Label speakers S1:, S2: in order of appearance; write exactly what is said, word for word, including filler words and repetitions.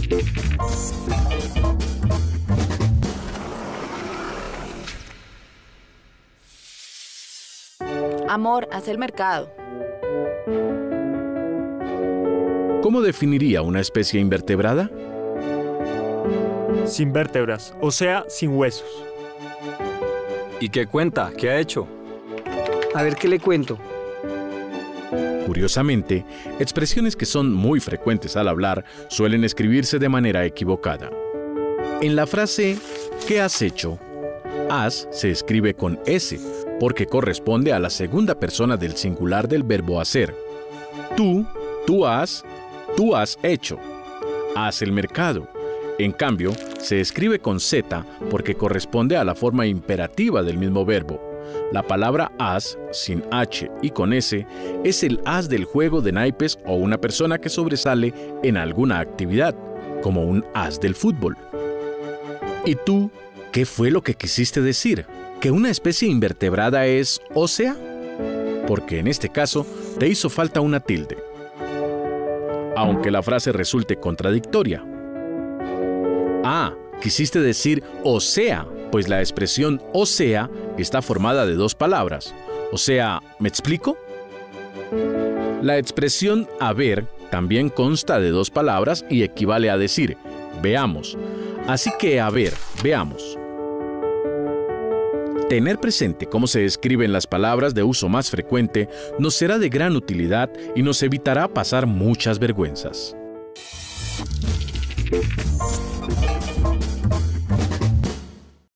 S1: Amor, haz el mercado.
S2: ¿Cómo definiría una especie invertebrada?
S3: Sin vértebras, o sea, sin huesos.
S4: ¿Y qué cuenta? ¿Qué ha hecho?
S5: A ver qué le cuento.
S2: Curiosamente, expresiones que son muy frecuentes al hablar suelen escribirse de manera equivocada. En la frase ¿qué has hecho?, has se escribe con S, porque corresponde a la segunda persona del singular del verbo hacer. Tú, tú has, tú has hecho. Haz el mercado. En cambio, se escribe con Z porque corresponde a la forma imperativa del mismo verbo. La palabra as, sin H y con S, es el as del juego de naipes o una persona que sobresale en alguna actividad, como un as del fútbol. ¿Y tú, qué fue lo que quisiste decir? ¿Que una especie invertebrada es ósea? Porque en este caso te hizo falta una tilde, aunque la frase resulte contradictoria. Ah, quisiste decir o sea, pues la expresión o sea está formada de dos palabras. O sea, ¿me explico? La expresión haber también consta de dos palabras y equivale a decir veamos. Así que a ver, veamos. Tener presente cómo se escriben las palabras de uso más frecuente nos será de gran utilidad y nos evitará pasar muchas vergüenzas.